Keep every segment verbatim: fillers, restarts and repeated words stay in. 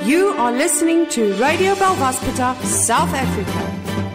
You are listening to Radio Belvaspata, South Africa.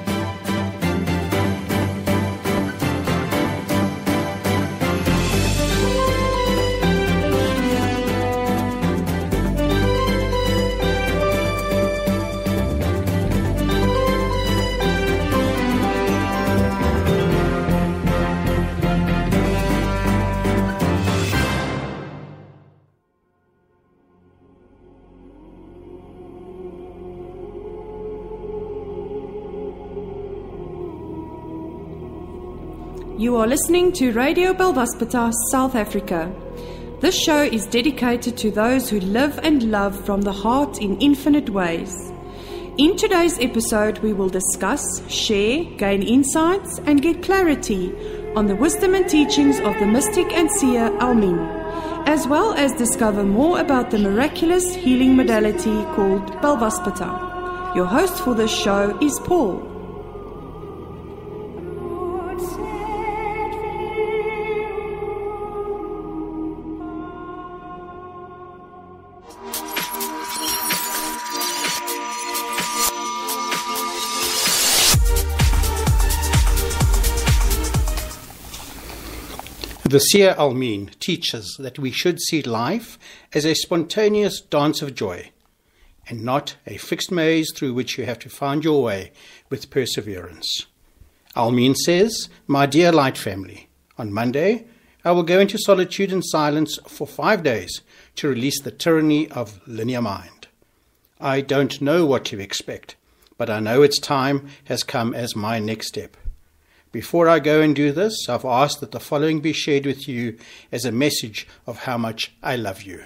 You are listening to Radio Belvaspata, South Africa. This show is dedicated to those who live and love from the heart in infinite ways. In today's episode, we will discuss, share, gain insights, and get clarity on the wisdom and teachings of the mystic and seer Almin, as well as discover more about the miraculous healing modality called Belvaspata. Your host for this show is Paul. The seer Almin teaches that we should see life as a spontaneous dance of joy, and not a fixed maze through which you have to find your way with perseverance. Almin says, "My dear light family, on Monday I will go into solitude and silence for five days to release the tyranny of linear mind. I don't know what to expect, but I know its time has come as my next step. Before I go and do this, I've asked that the following be shared with you as a message of how much I love you."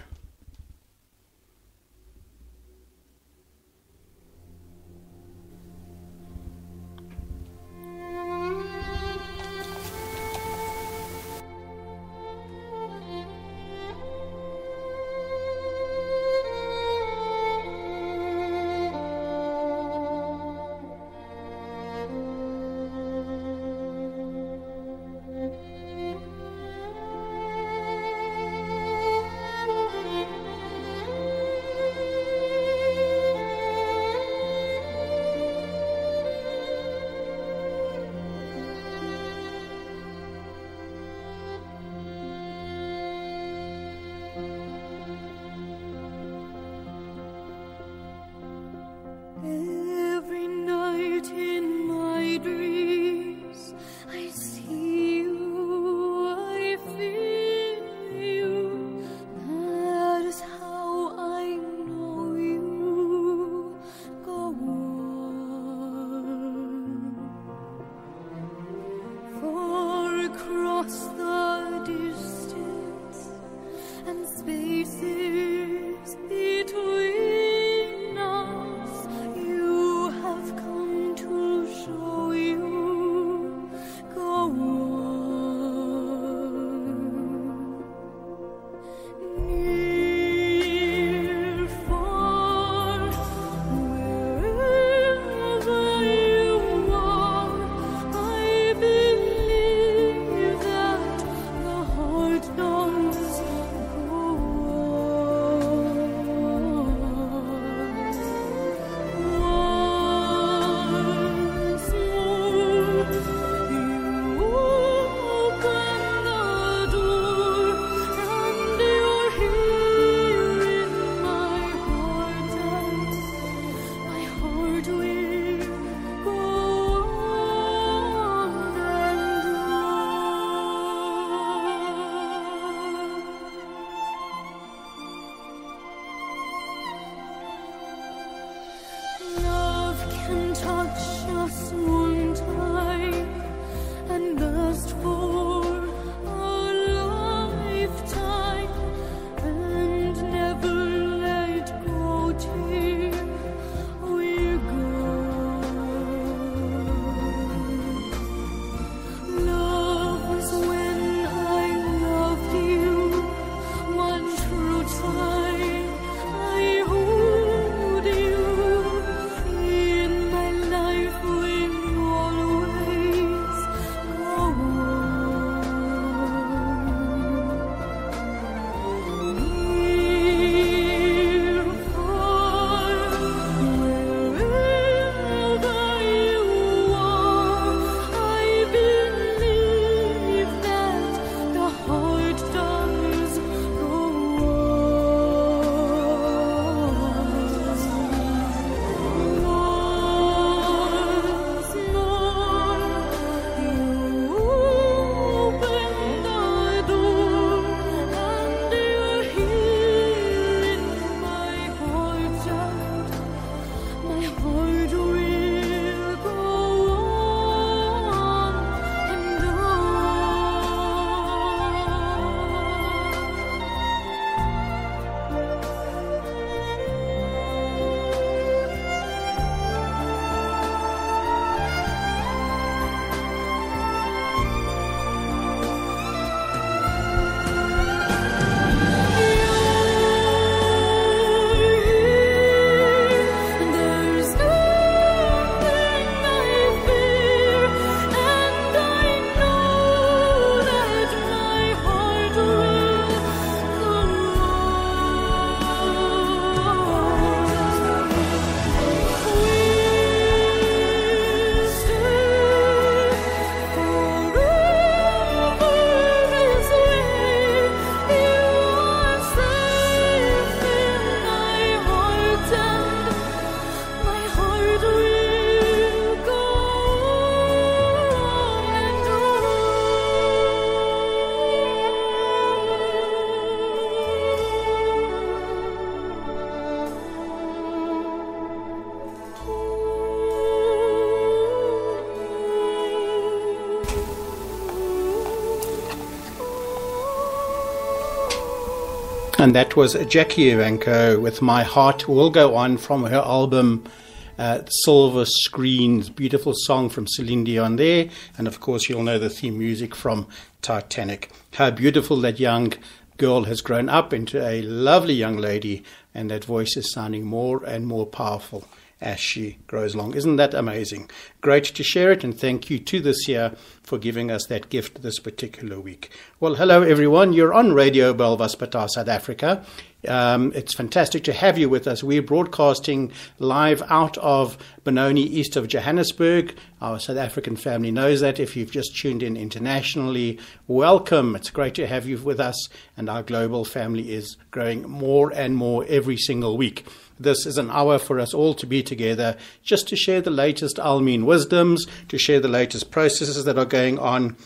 And that was Jackie Evancho with My Heart Will Go On from her album uh, Silver Screens. Beautiful song from Celine Dion there. And of course, you'll know the theme music from Titanic. How beautiful that young girl has grown up into a lovely young lady, and that voice is sounding more and more powerful as she grows along. Isn't that amazing? Great to share it, and thank you to This Year for giving us that gift this particular week. Well, hello everyone. You're on Radio Belvaspatar, South Africa. Um, it's fantastic to have you with us. We're broadcasting live out of Benoni, east of Johannesburg. Our South African family knows that. If you've just tuned in internationally, welcome. It's great to have you with us, and our global family is growing more and more every single week. This is an hour for us all to be together, just to share the latest Almeen wisdoms, to share the latest processes that are going on,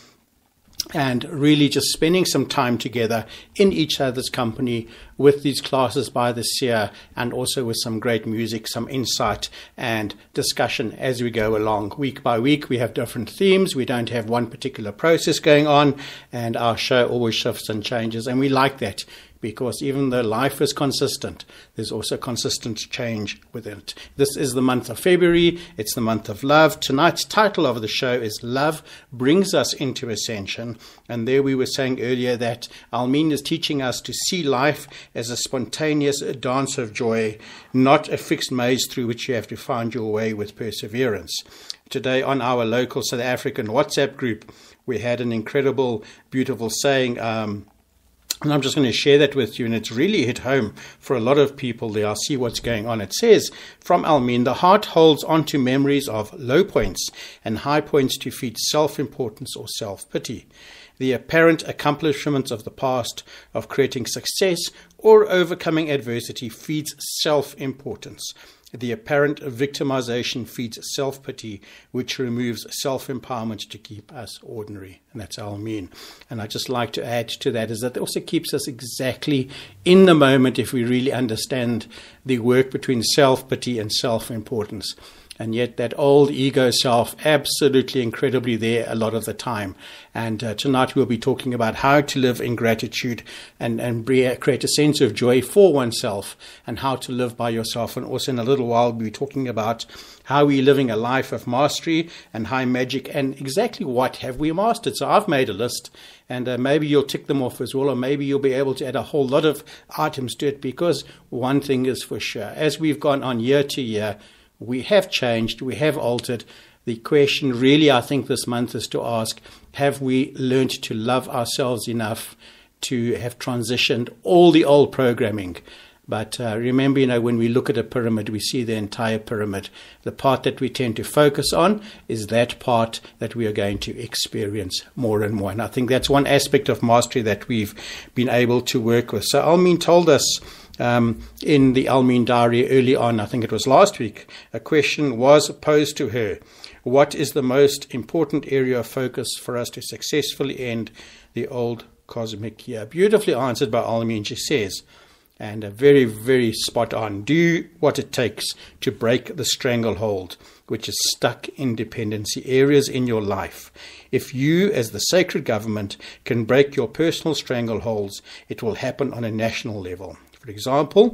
and really just spending some time together in each other's company with these classes by the Seer, and also with some great music, some insight and discussion as we go along. Week by week, we have different themes. We don't have one particular process going on, and our show always shifts and changes, and we like that, because even though life is consistent, there's also consistent change within it. This is the month of February. It's the month of love. Tonight's title of the show is Love Brings Us into Ascension. And there we were saying earlier that Almeen is teaching us to see life as a spontaneous dance of joy, not a fixed maze through which you have to find your way with perseverance. Today on our local South African WhatsApp group, we had an incredible, beautiful saying, um, and I'm just going to share that with you, and it's really hit home for a lot of people there. I'll see what's going on. It says, from Almeen, the heart holds on to memories of low points and high points to feed self-importance or self-pity. The apparent accomplishments of the past, of creating success or overcoming adversity, feeds self-importance. The apparent victimization feeds self-pity, which removes self-empowerment to keep us ordinary. And that's Almeen. And I just like to add to that is that it also keeps us exactly in the moment if we really understand the work between self-pity and self-importance. And yet that old ego self, absolutely incredibly there a lot of the time. And uh, tonight we'll be talking about how to live in gratitude and, and create a sense of joy for oneself, and how to live by yourself. And also in a little while we'll be talking about how we're living a life of mastery and high magic, and exactly what have we mastered. So I've made a list, and uh, maybe you'll tick them off as well, or maybe you'll be able to add a whole lot of items to it, because one thing is for sure, as we've gone on year to year, we have changed, we have altered. The question really, I think, this month is to ask, have we learned to love ourselves enough to have transitioned all the old programming? But uh, remember, you know, when we look at a pyramid, we see the entire pyramid. The part that we tend to focus on is that part that we are going to experience more and more. And I think that's one aspect of mastery that we've been able to work with. So Almeen told us, Um, in the Almeen Diary early on, I think it was last week, a question was posed to her. What is the most important area of focus for us to successfully end the old cosmic year? Beautifully answered by Almeen, she says, and a very, very spot on. Do what it takes to break the stranglehold, which is stuck in dependency areas in your life. If you, as the sacred government, can break your personal strangleholds, it will happen on a national level. For example,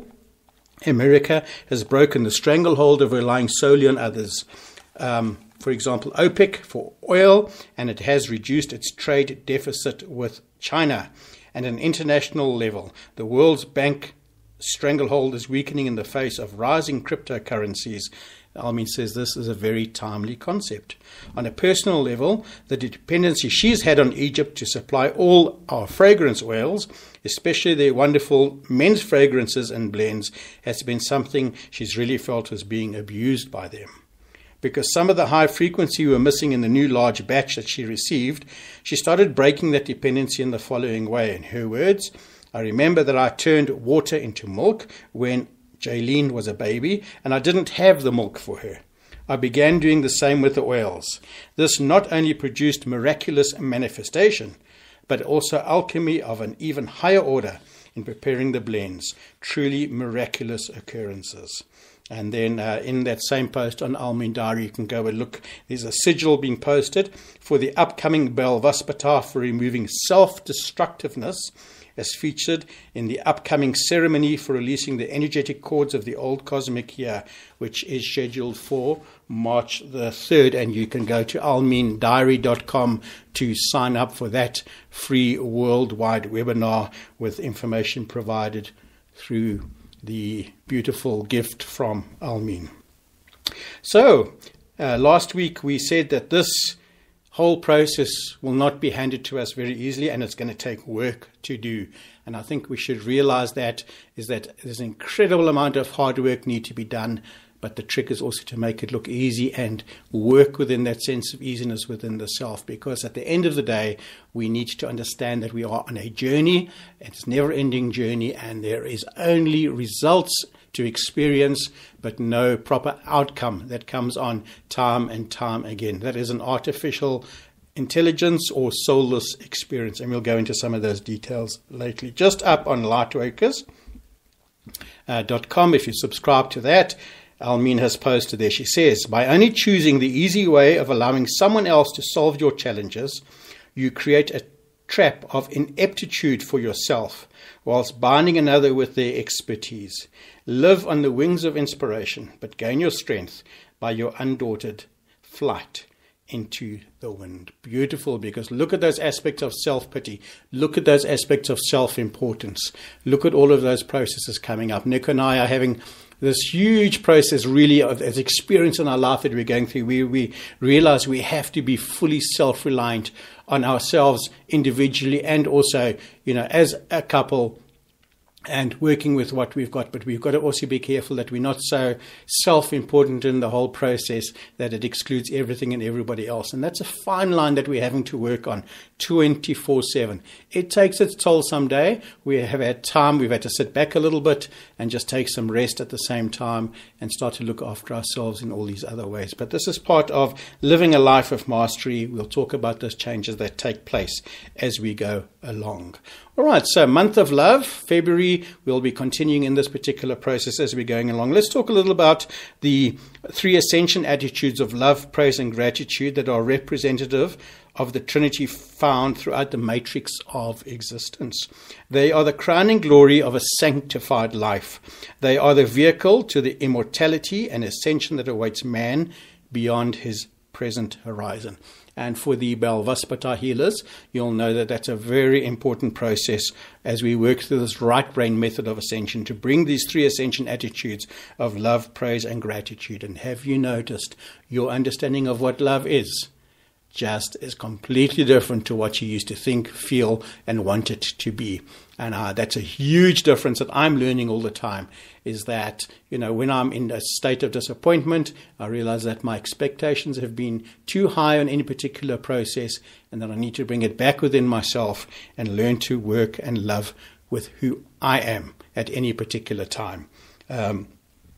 America has broken the stranglehold of relying solely on others. Um, for example, OPEC for oil, and it has reduced its trade deficit with China. And at an international level, the World Bank stranglehold is weakening in the face of rising cryptocurrencies. Almeen says this is a very timely concept. On a personal level, the dependency she's had on Egypt to supply all our fragrance oils, especially their wonderful men's fragrances and blends, has been something she's really felt was being abused by them. Because some of the high frequency were missing in the new large batch that she received, she started breaking that dependency in the following way. In her words, I remember that I turned water into milk when Jaylene was a baby, and I didn't have the milk for her. I began doing the same with the oils. This not only produced miraculous manifestation, but also alchemy of an even higher order in preparing the blends, truly miraculous occurrences. And then uh, in that same post on Almeen Diary, you can go and look. There's a sigil being posted for the upcoming Belvaspatar for removing self-destructiveness as featured in the upcoming ceremony for releasing the energetic chords of the old cosmic year, which is scheduled for March the third. And you can go to almin diary dot com to sign up for that free worldwide webinar with information provided through the beautiful gift from Almin. So, uh, last week we said that this whole process will not be handed to us very easily, and it's going to take work to do. And I think we should realize that is that there's an incredible amount of hard work need to be done, but the trick is also to make it look easy and work within that sense of easiness within the self, because at the end of the day, we need to understand that we are on a journey. It's a never-ending journey, and there is only results to experience, but no proper outcome that comes on time and time again. That is an artificial intelligence or soulless experience, and we'll go into some of those details lately. Just up on lightworkers dot com, if you subscribe to that, Almin has posted there. She says, by only choosing the easy way of allowing someone else to solve your challenges, you create a trap of ineptitude for yourself, whilst binding another with their expertise. Live on the wings of inspiration, but gain your strength by your undaunted flight into the wind. Beautiful, because look at those aspects of self-pity. Look at those aspects of self-importance. Look at all of those processes coming up. Nick and I are having this huge process really of as experience in our life that we're going through. We, we realize we have to be fully self-reliant on ourselves individually and also, you know, as a couple and working with what we've got. But we've got to also be careful that we're not so self-important in the whole process that it excludes everything and everybody else. And that's a fine line that we're having to work on twenty-four seven. It takes its toll someday. We have had time. We've had to sit back a little bit and just take some rest at the same time and start to look after ourselves in all these other ways. But this is part of living a life of mastery. We'll talk about those changes that take place as we go along. All right, so month of love, February, we'll be continuing in this particular process as we're going along. Let's talk a little about the three ascension attitudes of love, praise, and gratitude that are representative of the Trinity found throughout the matrix of existence. They are the crowning glory of a sanctified life. They are the vehicle to the immortality and ascension that awaits man beyond his present horizon. And for the Balvaspata healers, you'll know that that's a very important process as we work through this right brain method of ascension to bring these three ascension attitudes of love, praise, and gratitude. And have you noticed your understanding of what love is just is completely different to what you used to think, feel, and want it to be? And uh, that's a huge difference that I'm learning all the time, is that, you know, when I'm in a state of disappointment, I realize that my expectations have been too high on any particular process and that I need to bring it back within myself and learn to work and love with who I am at any particular time. Um,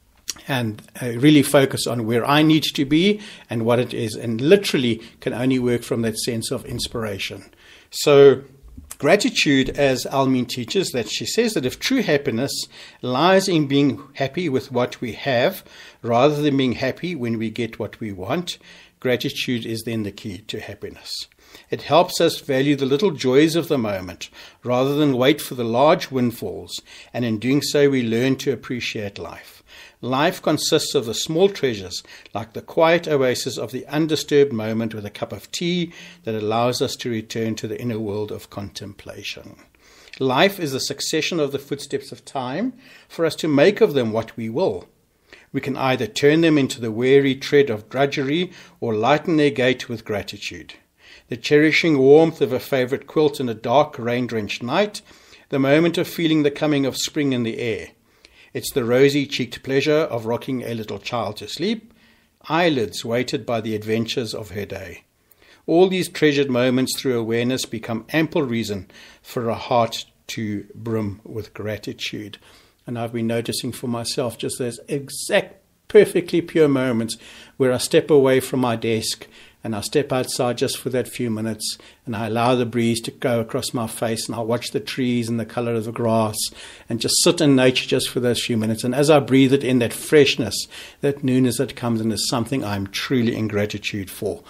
and uh, really focus on where I need to be and what it is, and literally can only work from that sense of inspiration. So gratitude, as Almin teaches, that she says that if true happiness lies in being happy with what we have rather than being happy when we get what we want, gratitude is then the key to happiness. It helps us value the little joys of the moment rather than wait for the large windfalls, and in doing so we learn to appreciate life. Life consists of the small treasures, like the quiet oasis of the undisturbed moment with a cup of tea that allows us to return to the inner world of contemplation. Life is a succession of the footsteps of time for us to make of them what we will. We can either turn them into the weary tread of drudgery or lighten their gait with gratitude. The cherishing warmth of a favorite quilt in a dark, rain-drenched night, the moment of feeling the coming of spring in the air. It's the rosy-cheeked pleasure of rocking a little child to sleep, eyelids weighted by the adventures of her day. All these treasured moments through awareness become ample reason for a heart to brim with gratitude. And I've been noticing for myself just those exact, perfectly pure moments where I step away from my desk and I step outside just for that few minutes and I allow the breeze to go across my face and I watch the trees and the color of the grass and just sit in nature just for those few minutes. And as I breathe it in, that freshness, that newness that comes in is something I'm truly in gratitude for.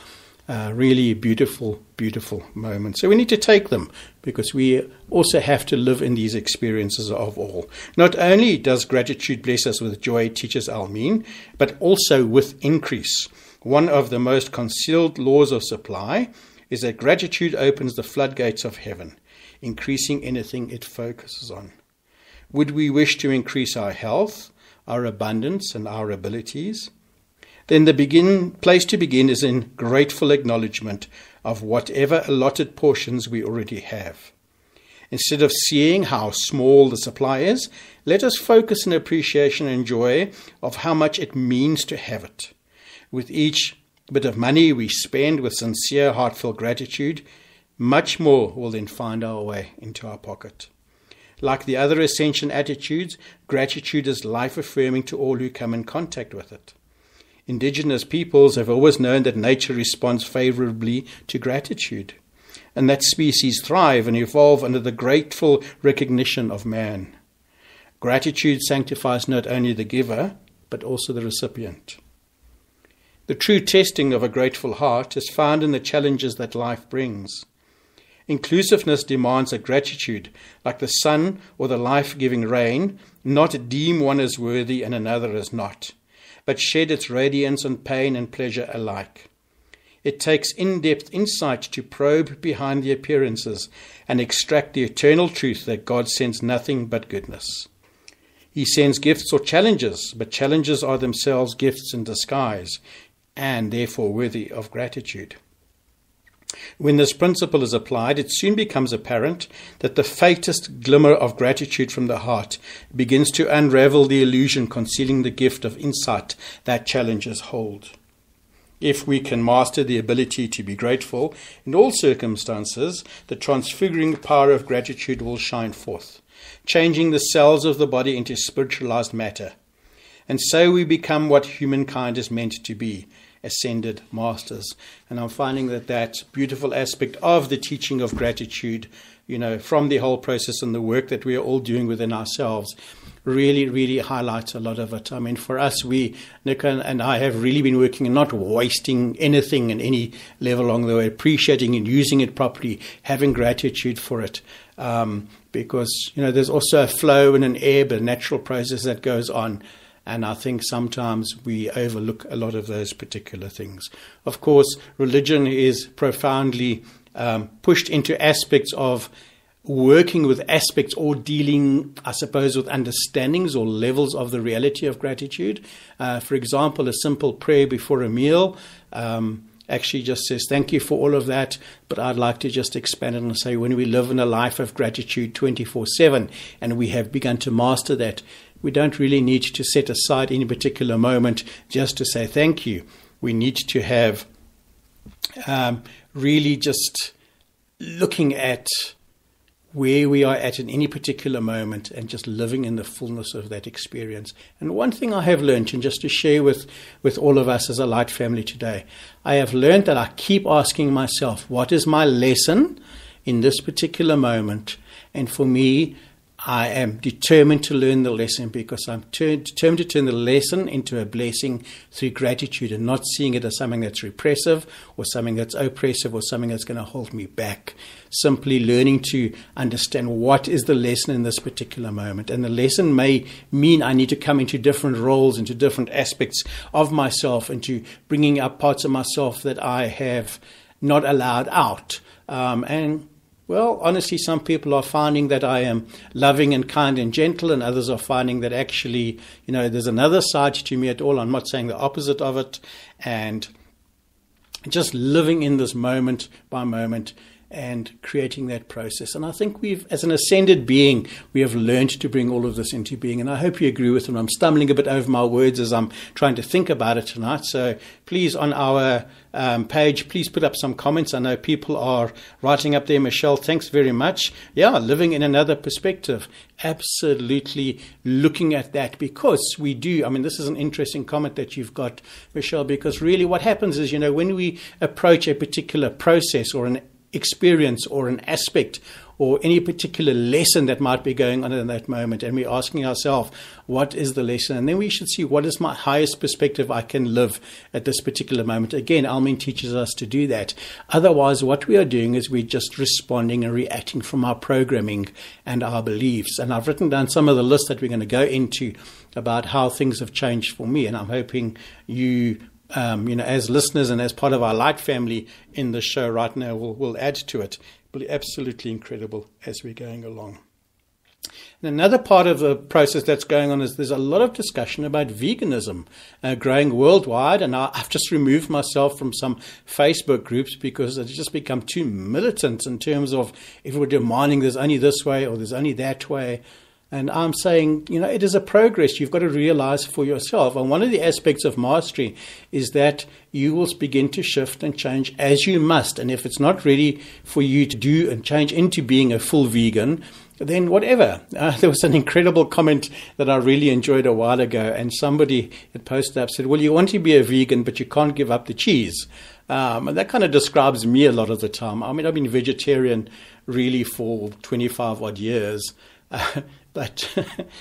Uh, really beautiful, beautiful moments. So we need to take them, because we also have to live in these experiences of all. Not only does gratitude bless us with joy, teaches Almeen, but also with increase. One of the most concealed laws of supply is that gratitude opens the floodgates of heaven, increasing anything it focuses on. Would we wish to increase our health, our abundance, and our abilities? Then the begin, place to begin is in grateful acknowledgement of whatever allotted portions we already have. Instead of seeing how small the supply is, let us focus in appreciation and joy of how much it means to have it. With each bit of money we spend with sincere, heartfelt gratitude, much more will then find our way into our pocket. Like the other ascension attitudes, gratitude is life-affirming to all who come in contact with it. Indigenous peoples have always known that nature responds favorably to gratitude, and that species thrive and evolve under the grateful recognition of man. Gratitude sanctifies not only the giver, but also the recipient. The true testing of a grateful heart is found in the challenges that life brings. Inclusiveness demands that gratitude, like the sun or the life-giving rain, not deem one as worthy and another as not, but shed its radiance on pain and pleasure alike. It takes in-depth insight to probe behind the appearances and extract the eternal truth that God sends nothing but goodness. He sends gifts or challenges, but challenges are themselves gifts in disguise, and therefore worthy of gratitude. When this principle is applied, it soon becomes apparent that the faintest glimmer of gratitude from the heart begins to unravel the illusion concealing the gift of insight that challenges hold. If we can master the ability to be grateful in all circumstances, the transfiguring power of gratitude will shine forth, changing the cells of the body into spiritualized matter. And so we become what humankind is meant to be, ascended masters. And I'm finding that that beautiful aspect of the teaching of gratitude, you know, from the whole process and the work that we are all doing within ourselves, really, really highlights a lot of it. I mean, for us, we, Nick and I, have really been working and not wasting anything in any level along the way, appreciating and using it properly, having gratitude for it. Um, because, you know, there's also a flow and an ebb, a natural process that goes on. And I think sometimes we overlook a lot of those particular things. Of course, religion is profoundly um, pushed into aspects of working with aspects or dealing, I suppose, with understandings or levels of the reality of gratitude. Uh, for example, a simple prayer before a meal um, actually just says, thank you for all of that, but I'd like to just expand it and say, when we live in a life of gratitude twenty-four seven, and we have begun to master that, we don't really need to set aside any particular moment just to say thank you. We need to have um, really just looking at where we are at in any particular moment and just living in the fullness of that experience. And one thing I have learned, and just to share with, with all of us as a Light family today, I have learned that I keep asking myself, what is my lesson in this particular moment? And for me, I am determined to learn the lesson, because I'm ter- determined to turn the lesson into a blessing through gratitude, and not seeing it as something that's repressive or something that's oppressive or something that's going to hold me back. Simply learning to understand what is the lesson in this particular moment. And the lesson may mean I need to come into different roles, into different aspects of myself, into bringing up parts of myself that I have not allowed out. Um, and Well, honestly, some people are finding that I am loving and kind and gentle, and others are finding that actually, you know, there's another side to me at all. I'm not saying the opposite of it. And just living in this moment by moment and creating that process. And I think we've, as an ascended being, we have learned to bring all of this into being. And I hope you agree with me. I'm stumbling a bit over my words as I'm trying to think about it tonight. So please, on our um, page, please put up some comments. I know people are writing up there. Michelle, thanks very much. Yeah, living in another perspective. Absolutely looking at that, because we do. I mean, this is an interesting comment that you've got, Michelle, because really what happens is, you know, when we approach a particular process or an experience or an aspect or any particular lesson that might be going on in that moment. And we're asking ourselves, what is the lesson? And then we should see, what is my highest perspective I can live at this particular moment? Again, Al-Amin teaches us to do that. Otherwise, what we are doing is we're just responding and reacting from our programming and our beliefs. And I've written down some of the lists that we're going to go into about how things have changed for me. And I'm hoping you Um, you know, as listeners and as part of our Light family in the show right now, will will add to it. It will be absolutely incredible as we're going along. And another part of the process that's going on is there's a lot of discussion about veganism uh, growing worldwide. And I, I've just removed myself from some Facebook groups because it's just become too militant in terms of if we're demanding there's only this way or there's only that way. And I'm saying, you know, it is a progress. You've got to realize for yourself. And one of the aspects of mastery is that you will begin to shift and change as you must. And if it's not ready for you to do and change into being a full vegan, then whatever. Uh, there was an incredible comment that I really enjoyed a while ago. And somebody had posted up, said, well, you want to be a vegan, but you can't give up the cheese. Um, and that kind of describes me a lot of the time. I mean, I've been vegetarian really for twenty-five odd years. Uh, but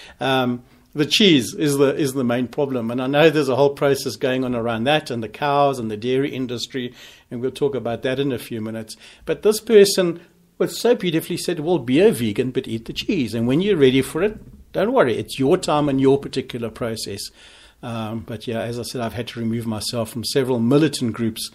um, the cheese is the is the main problem. And I know there's a whole process going on around that and the cows and the dairy industry. And we'll talk about that in a few minutes. But this person was so beautifully said, well, be a vegan, but eat the cheese. And when you're ready for it, don't worry. It's your time and your particular process. Um, but yeah, as I said, I've had to remove myself from several militant groups.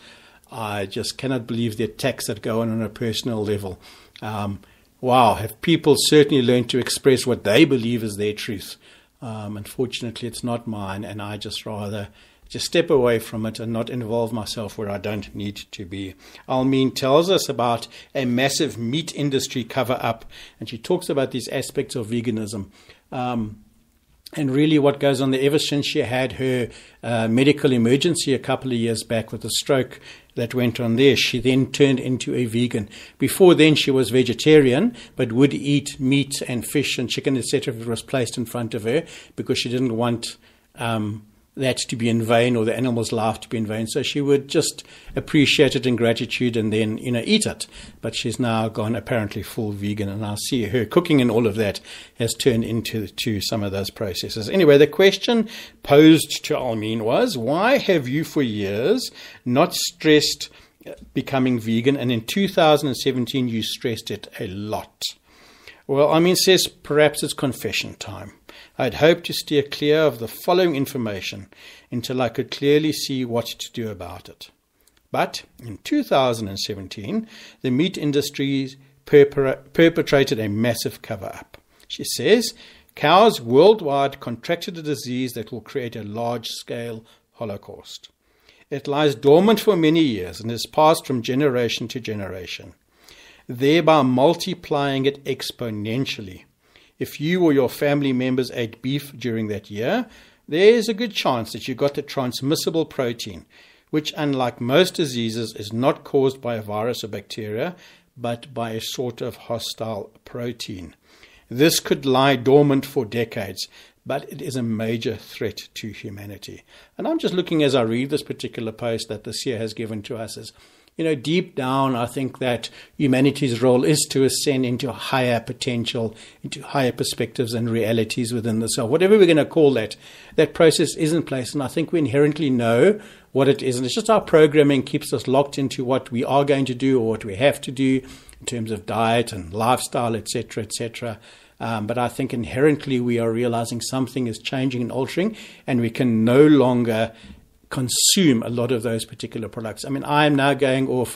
I just cannot believe the attacks that go on on a personal level. Um, wow, have people certainly learned to express what they believe is their truth. Um, unfortunately, it's not mine, and I just rather just step away from it and not involve myself where I don't need to be. Al-Amin tells us about a massive meat industry cover-up, and she talks about these aspects of veganism. Um, And really what goes on there, ever since she had her uh, medical emergency a couple of years back with a stroke that went on there, she then turned into a vegan. Before then, she was vegetarian, but would eat meat and fish and chicken, et cetera, if it was placed in front of her, because she didn't want um, that to be in vain or the animal's life to be in vain. So she would just appreciate it in gratitude and then, you know, eat it. But she's now gone apparently full vegan, and I see her cooking and all of that has turned into to some of those processes. Anyway, the question posed to Al-Amin was, why have you for years not stressed becoming vegan, and in two thousand seventeen you stressed it a lot? Well, Al-Amin says perhaps it's confession time. I'd hoped to steer clear of the following information until I could clearly see what to do about it. But in two thousand seventeen, the meat industry perper- perpetrated a massive cover-up. She says, cows worldwide contracted a disease that will create a large-scale holocaust. It lies dormant for many years and is passed from generation to generation, thereby multiplying it exponentially. If you or your family members ate beef during that year, there is a good chance that you got the transmissible protein, which, unlike most diseases, is not caused by a virus or bacteria, but by a sort of hostile protein. This could lie dormant for decades, but it is a major threat to humanity. And I'm just looking as I read this particular post that the seer has given to us as, you know, deep down, I think that humanity's role is to ascend into higher potential, into higher perspectives and realities within the self. Whatever we're going to call that, that process is in place. And I think we inherently know what it is. And it's just our programming keeps us locked into what we are going to do or what we have to do in terms of diet and lifestyle, et cetera, et cetera. Um, but I think inherently we are realizing something is changing and altering, and we can no longer consume a lot of those particular products. I mean, I am now going off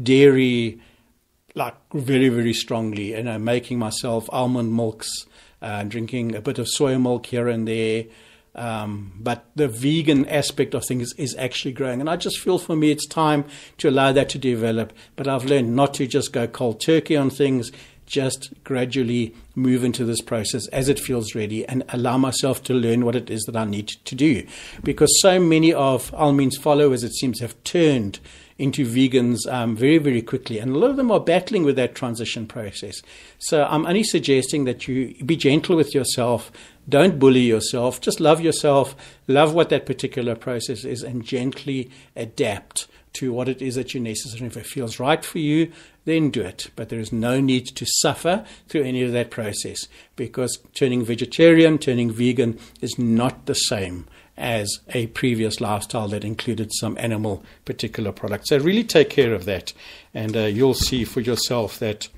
dairy like very, very strongly, you know, making myself almond milks, uh, drinking a bit of soy milk here and there. Um, but the vegan aspect of things is actually growing. And I just feel for me it's time to allow that to develop. But I've learned not to just go cold turkey on things, just gradually move into this process as it feels ready and allow myself to learn what it is that I need to do. Because so many of Al-Amin's followers, it seems, have turned into vegans um, very, very quickly. And a lot of them are battling with that transition process. So I'm only suggesting that you be gentle with yourself. Don't bully yourself. Just love yourself. Love what that particular process is and gently adapt to what it is that you necessarily, if it feels right for you, then do it. But there is no need to suffer through any of that process, because turning vegetarian, turning vegan is not the same as a previous lifestyle that included some animal particular products. So really take care of that, and uh, you'll see for yourself that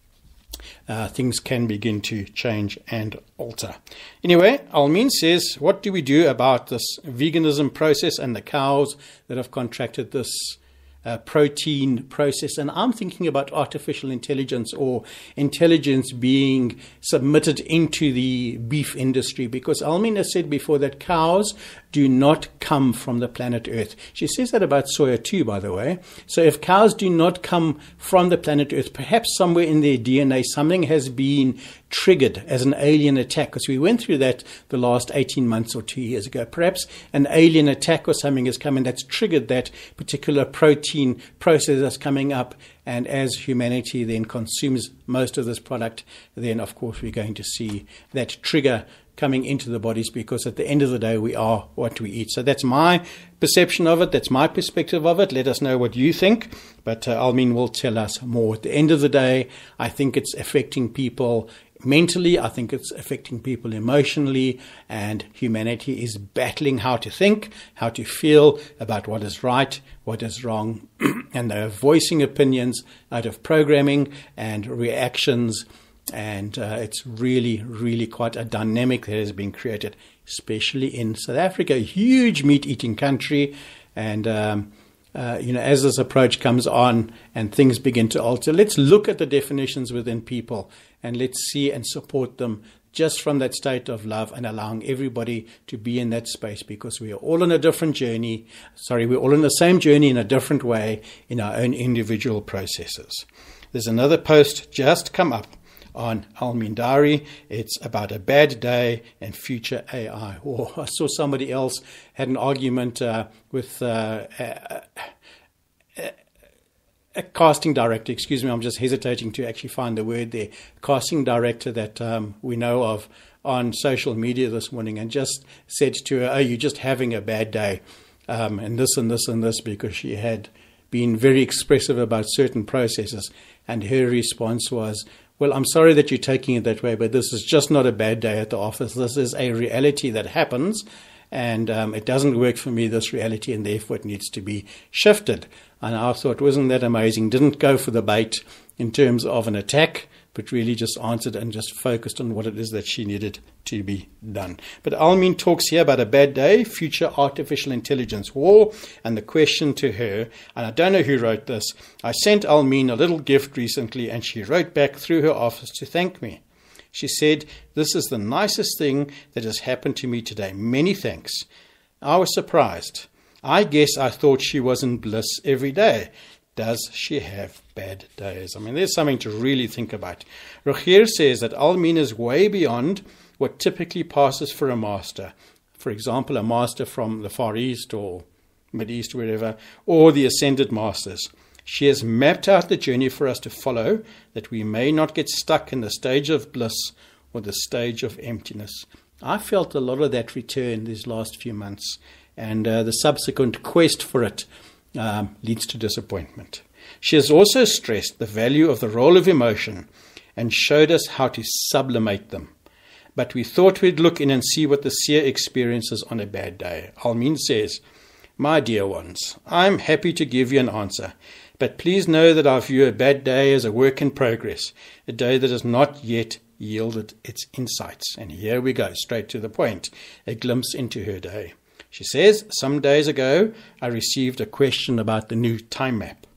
Uh, things can begin to change and alter. Anyway, Almin says, what do we do about this veganism process and the cows that have contracted this uh, protein process? And I'm thinking about artificial intelligence, or intelligence being submitted into the beef industry, because Almin has said before that cows do not come from the planet Earth. She says that about soya too, by the way. So if cows do not come from the planet Earth, perhaps somewhere in their D N A something has been triggered as an alien attack, because we went through that the last eighteen months or two years ago. Perhaps an alien attack or something has come in that's triggered that particular protein process that's coming up. And as humanity then consumes most of this product, then of course we're going to see that trigger coming into the bodies, because at the end of the day we are what we eat. So that's my perception of it, that's my perspective of it. Let us know what you think, but uh, Almin will tell us more. At the end of the day, I think it's affecting people mentally, I think it's affecting people emotionally, and humanity is battling how to think, how to feel about what is right, what is wrong, and they're voicing opinions out of programming and reactions. And uh, it's really, really quite a dynamic that has been created, especially in South Africa, a huge meat-eating country. And, um, uh, you know, as this approach comes on and things begin to alter, let's look at the definitions within people and let's see and support them just from that state of love, and allowing everybody to be in that space, because we are all on a different journey. Sorry, we're all on the same journey in a different way in our own individual processes. There's another post just come up on Almin Diary. It's about a bad day and future A I. Or I saw somebody else had an argument uh, with uh, a, a, a casting director. Excuse me, I'm just hesitating to actually find the word there. Casting director that um, we know of on social media this morning, and just said to her, oh, you're just having a bad day, um, and this and this and this, because she had been very expressive about certain processes. And her response was, well, I'm sorry that you're taking it that way, but this is just not a bad day at the office. This is a reality that happens, and um, it doesn't work for me, this reality, and therefore it needs to be shifted. And I thought, wasn't that amazing? Didn't go for the bait in terms of an attack, but really just answered and just focused on what it is that she needed to be done. But Almin talks here about a bad day, future artificial intelligence war, and the question to her, and I don't know who wrote this, I sent Almin a little gift recently, and she wrote back through her office to thank me. She said, this is the nicest thing that has happened to me today. Many thanks. I was surprised. I guess I thought she was in bliss every day. Does she have bad days? I mean, there's something to really think about. Rogier says that Almin is way beyond what typically passes for a master. For example, a master from the Far East or Mid East, wherever, or the Ascended Masters. She has mapped out the journey for us to follow, that we may not get stuck in the stage of bliss or the stage of emptiness. I felt a lot of that return these last few months, and uh, the subsequent quest for it Um, leads to disappointment. She has also stressed the value of the role of emotion and showed us how to sublimate them. But we thought we'd look in and see what the seer experiences on a bad day. Almin says, my dear ones, I'm happy to give you an answer, but please know that I view a bad day as a work in progress, a day that has not yet yielded its insights. And here we go, straight to the point, a glimpse into her day. She says, some days ago, I received a question about the new time map.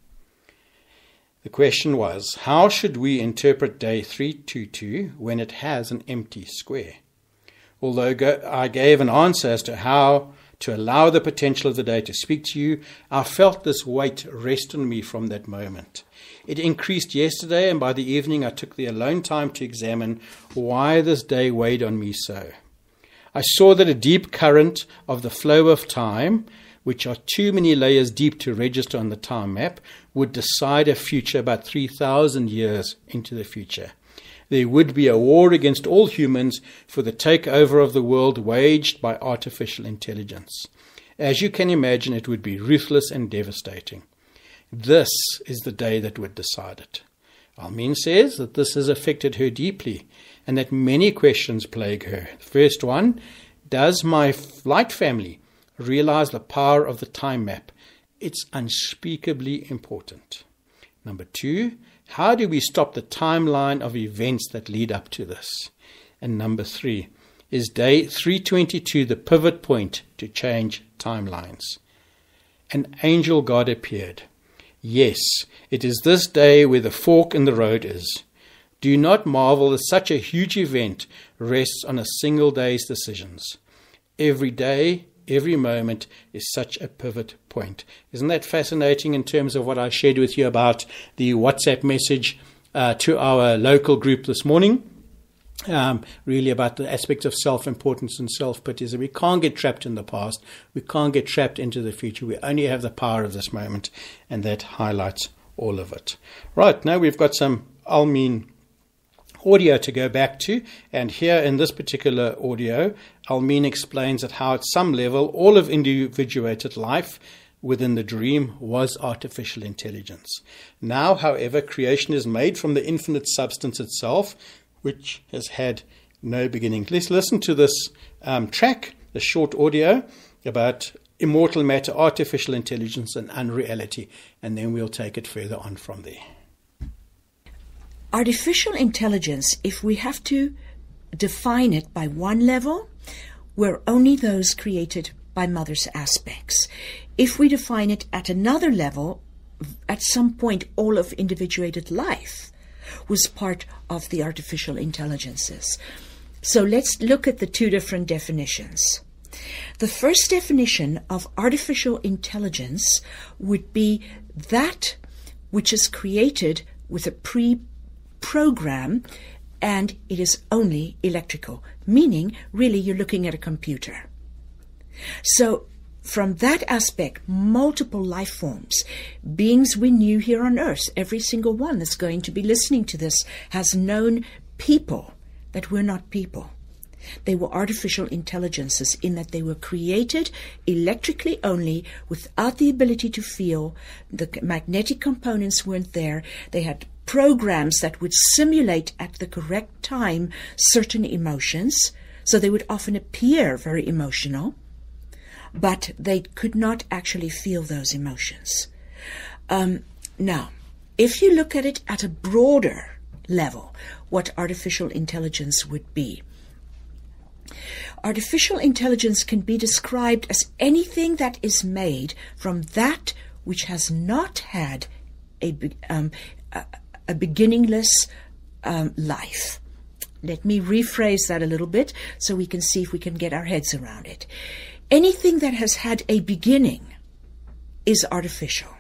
The question was, how should we interpret day three twenty-two when it has an empty square? Although go, I gave an answer as to how to allow the potential of the day to speak to you, I felt this weight rest on me from that moment. It increased yesterday, and by the evening I took the alone time to examine why this day weighed on me so. I saw that a deep current of the flow of time, which are too many layers deep to register on the time map, would decide a future about three thousand years into the future. There would be a war against all humans for the takeover of the world waged by artificial intelligence. As you can imagine, it would be ruthless and devastating. This is the day that would decide it. Almeen says that this has affected her deeply and that many questions plague her. The first one, does my flight family realize the power of the time map? It's unspeakably important. Number two, how do we stop the timeline of events that lead up to this? And number three, is day three twenty-two the pivot point to change timelines? An angel God appeared. Yes, it is this day where the fork in the road is. Do not marvel that such a huge event rests on a single day's decisions. Every day, every moment is such a pivot point. Isn't that fascinating in terms of what I shared with you about the WhatsApp message uh, to our local group this morning? Um, really about the aspects of self-importance and self-pity. So we can't get trapped in the past. We can't get trapped into the future. We only have the power of this moment, and that highlights all of it. Right, now we've got some Almeen audio to go back to, and here in this particular audio, Almeen explains that how at some level all of individuated life within the dream was artificial intelligence. Now, however, creation is made from the infinite substance itself, which has had no beginning. Let's listen to this um, track, the short audio about immortal matter, artificial intelligence, and unreality, and then we'll take it further on from there. Artificial intelligence, if we have to define it by one level, were only those created by mother's aspects. If we define it at another level, at some point all of individuated life was part of the artificial intelligences. So let's look at the two different definitions. The first definition of artificial intelligence would be that which is created with a pre-program and it is only electrical, meaning really you're looking at a computer. So from that aspect, multiple life forms, beings we knew here on earth, every single one that's going to be listening to this has known people that were not people. They were artificial intelligences in that they were created electrically only, without the ability to feel. The magnetic components weren't there. They had programs that would simulate at the correct time certain emotions, so they would often appear very emotional, but they could not actually feel those emotions. Um, now, if you look at it at a broader level, what artificial intelligence would be. Artificial intelligence can be described as anything that is made from that which has not had a, um, a, a beginningless um, life. Let me rephrase that a little bit so we can see if we can get our heads around it. Anything that has had a beginning is artificial,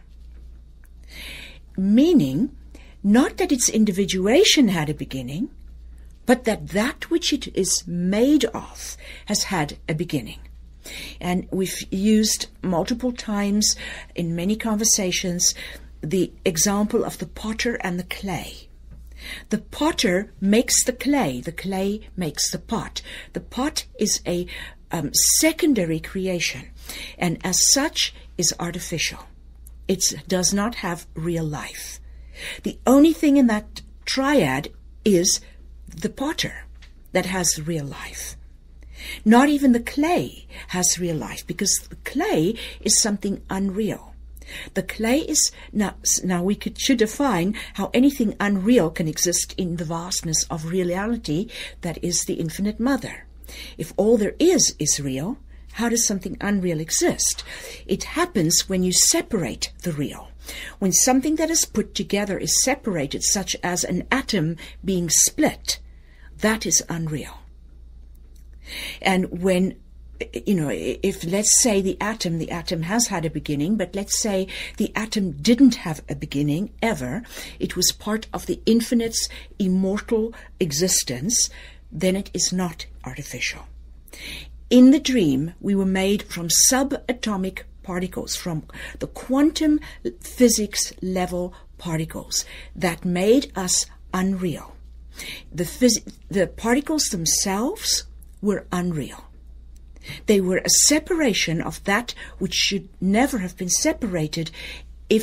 meaning not that its individuation had a beginning, but that that which it is made of has had a beginning. And we've used multiple times in many conversations the example of the potter and the clay. The potter makes the clay, the clay makes the pot. The pot is a um, secondary creation, and as such is artificial. It does not have real life. The only thing in that triad is the potter that has real life. Not even the clay has real life, because the clay is something unreal. The clay is, now, now we could, should define how anything unreal can exist in the vastness of reality that is the infinite mother. If all there is is real, how does something unreal exist? It happens when you separate the real. When something that is put together is separated, such as an atom being split, that is unreal. And when, you know, if let's say the atom, the atom has had a beginning, but let's say the atom didn't have a beginning ever, it was part of the infinite's immortal existence, then it is not artificial. In the dream, we were made from subatomic particles, from the quantum physics level particles that made us unreal. The, phys- the particles themselves were unreal. They were a separation of that which should never have been separated if it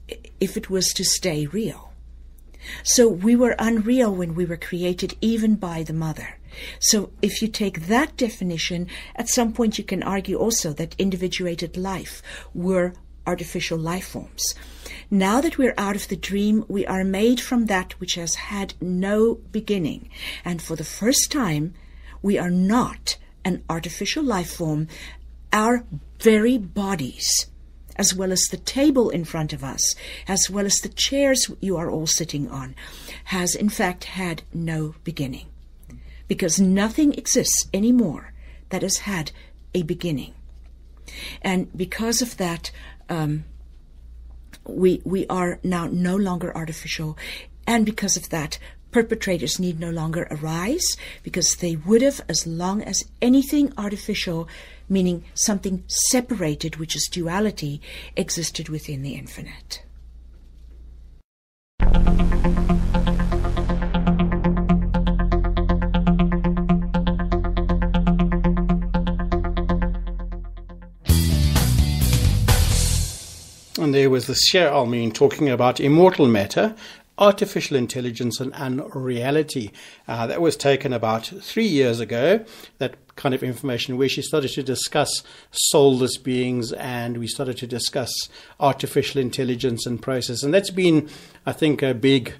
if it was to stay real. So we were unreal when we were created, even by the mother. So if you take that definition, at some point you can argue also that individuated life were artificial life forms. Now that we're out of the dream, we are made from that which has had no beginning. And for the first time, we are not an artificial life form. Our very bodies, as well as the table in front of us, as well as the chairs you are all sitting on, has in fact had no beginning. Because nothing exists anymore that has had a beginning. And because of that, um, we we are now no longer artificial. And because of that, perpetrators need no longer arise, because they would have as long as anything artificial, meaning something separated, which is duality, existed within the infinite. And there was the Shir Almin talking about immortal matter, artificial intelligence and unreality. Uh, that was taken about three years ago, that kind of information, where she started to discuss soulless beings, and we started to discuss artificial intelligence and process. And that's been, I think, a big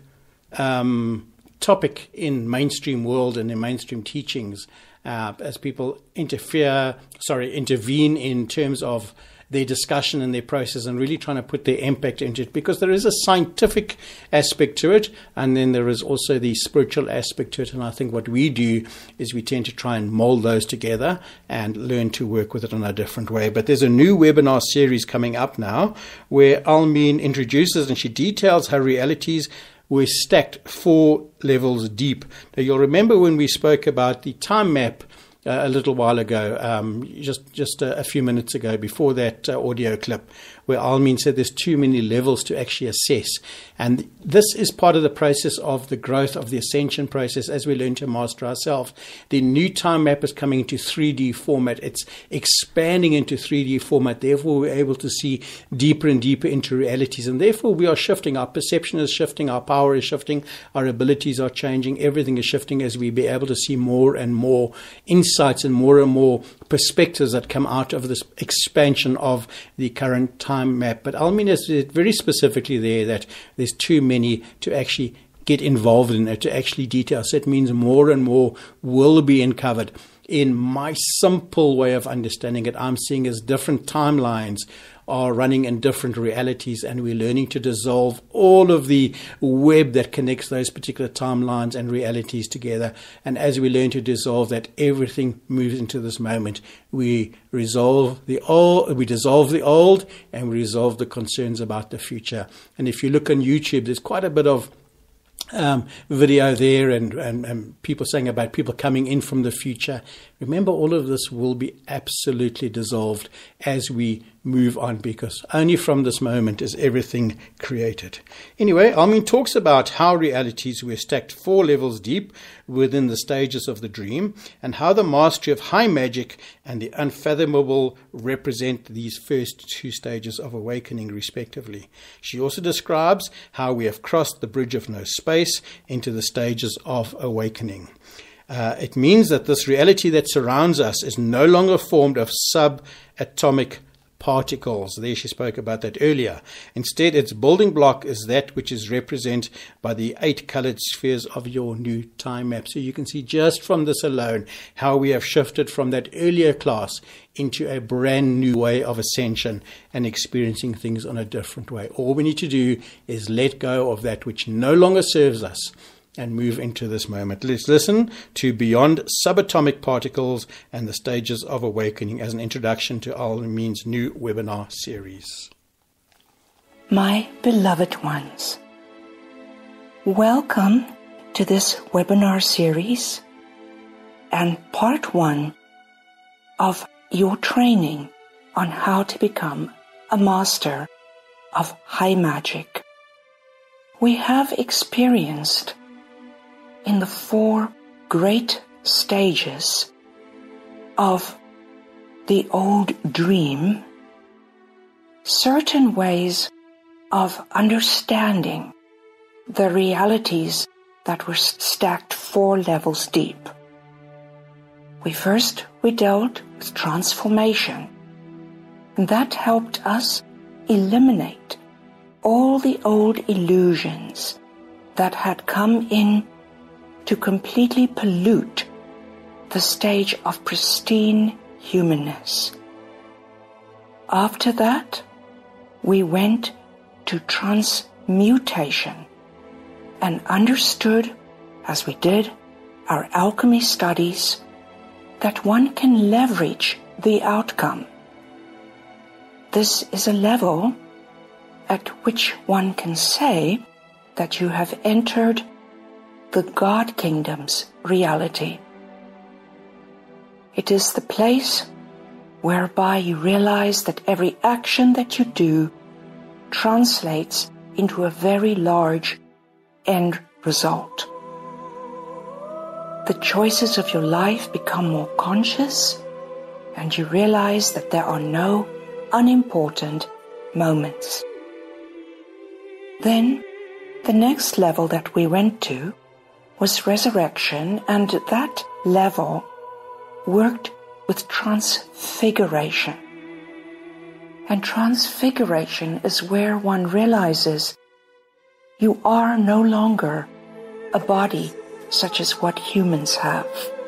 um, topic in mainstream world and in mainstream teachings, uh, as people interfere, sorry, intervene in terms of their discussion and their process, and really trying to put their impact into it, because there is a scientific aspect to it, and then there is also the spiritual aspect to it. And I think what we do is we tend to try and mold those together and learn to work with it in a different way. But there's a new webinar series coming up now where Almin introduces and she details how realities were stacked four levels deep. Now, you'll remember when we spoke about the time map Uh, a little while ago, um, just just a, a few minutes ago, before that uh, audio clip, where Almin said there's too many levels to actually assess. And this is part of the process of the growth of the ascension process as we learn to master ourselves. The new time map is coming into three D format. It's expanding into three D format. Therefore, we're able to see deeper and deeper into realities. And therefore, we are shifting. Our perception is shifting. Our power is shifting. Our abilities are changing. Everything is shifting as we be able to see more and more insights and more and more perspectives that come out of this expansion of the current time map. But Almin has said very specifically there that there's too many to actually get involved in it, to actually detail. So it means more and more will be uncovered. In my simple way of understanding it, I'm seeing as different timelines are running in different realities, and we're learning to dissolve all of the web that connects those particular timelines and realities together. And as we learn to dissolve that, everything moves into this moment. We resolve the old, we dissolve the old, and we resolve the concerns about the future. And if you look on YouTube, there's quite a bit of Um, video there, and, and, and people saying about people coming in from the future. Remember, all of this will be absolutely dissolved as we move on, because only from this moment is everything created. Anyway, Almin talks about how realities were stacked four levels deep within the stages of the dream, and how the mastery of high magic and the unfathomable represent these first two stages of awakening respectively. She also describes how we have crossed the bridge of no space into the stages of awakening. Uh, it means that this reality that surrounds us is no longer formed of subatomic particles. There, she spoke about that earlier. Instead, its building block is that which is represented by the eight colored spheres of your new time map. So you can see just from this alone how we have shifted from that earlier class into a brand new way of ascension and experiencing things on a different way. All we need to do is let go of that which no longer serves us and move into this moment. Let's listen to Beyond Subatomic Particles and the Stages of Awakening as an introduction to Almin's new webinar series. My beloved ones, welcome to this webinar series and part one of your training on how to become a master of high magic. We have experienced in the four great stages of the old dream certain ways of understanding the realities that were stacked four levels deep. We first we dealt with transformation, and that helped us eliminate all the old illusions that had come in to completely pollute the stage of pristine humanness. After that, we went to transmutation and understood, as we did our alchemy studies, that one can leverage the outcome. This is a level at which one can say that you have entered the God Kingdom's reality. It is the place whereby you realize that every action that you do translates into a very large end result. The choices of your life become more conscious, and you realize that there are no unimportant moments. Then, the next level that we went to was resurrection, and that level worked with transfiguration. And transfiguration is where one realizes you are no longer a body such as what humans have.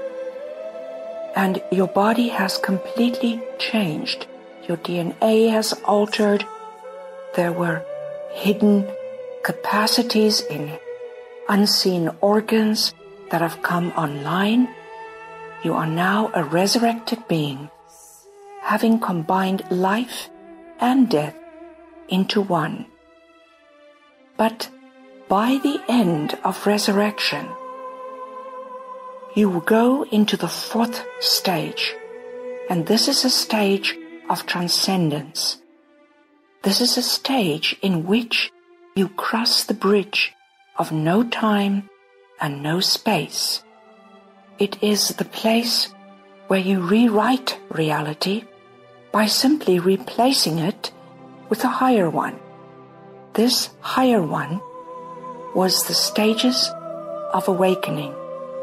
And your body has completely changed. Your D N A has altered. There were hidden capacities in unseen organs that have come online. You are now a resurrected being, having combined life and death into one. But by the end of resurrection, you will go into the fourth stage, and this is a stage of transcendence. This is a stage in which you cross the bridge of no time and no space. It is the place where you rewrite reality by simply replacing it with a higher one. This higher one was the stages of awakening.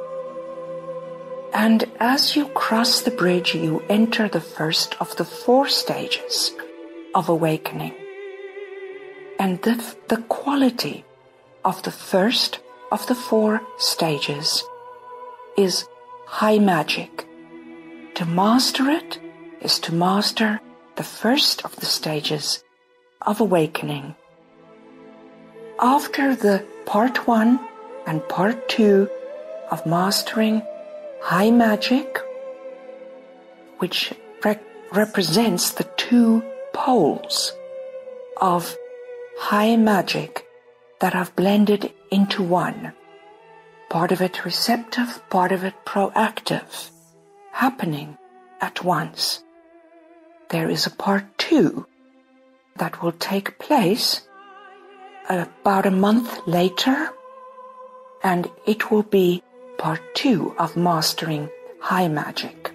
And as you cross the bridge, you enter the first of the four stages of awakening. And the, the quality of the first of the four stages is high magic. To master it is to master the first of the stages of awakening. After the part one and part two of mastering high magic, which re- represents the two poles of high magic that have blended into one, part of it receptive, part of it proactive, happening at once. There is a part two that will take place about a month later, and it will be part two of mastering high magic.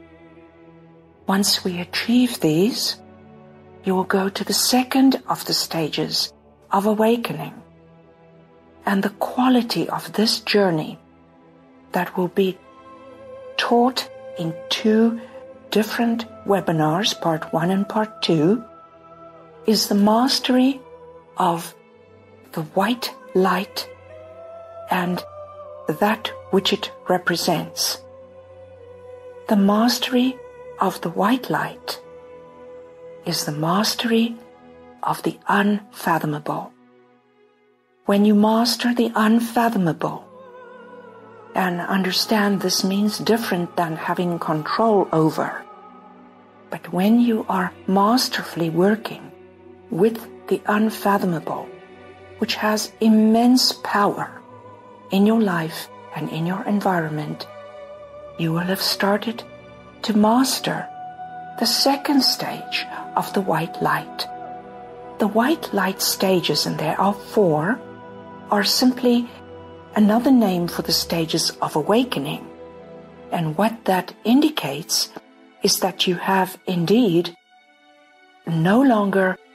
Once we achieve these, you will go to the second of the stages of awakening. And the quality of this journey that will be taught in two different webinars, part one and part two, is the mastery of the white light and that which it represents. The mastery of the white light is the mastery of the unfathomable. When you master the unfathomable, and understand this means different than having control over, but when you are masterfully working with the unfathomable, which has immense power in your life and in your environment, you will have started to master the second stage of the white light. The white light stages, and there are four, are simply another name for the stages of awakening. And what that indicates is that you have indeed no longer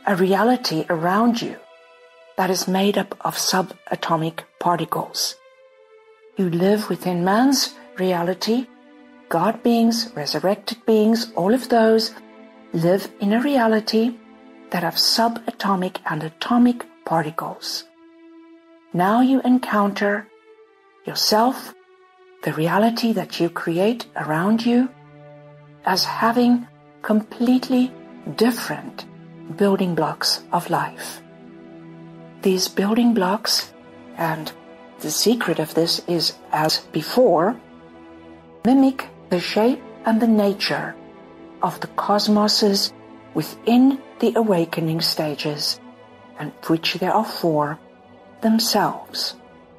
a reality around you that is made up of subatomic particles. You live within man's reality. God beings, resurrected beings, all of those live in a reality that have subatomic and atomic particles. Now you encounter yourself, the reality that you create around you, as having completely different building blocks of life. These building blocks, and the secret of this is, as before, mimic the shape and the nature of the cosmoses within the awakening stages, and which there are four themselves.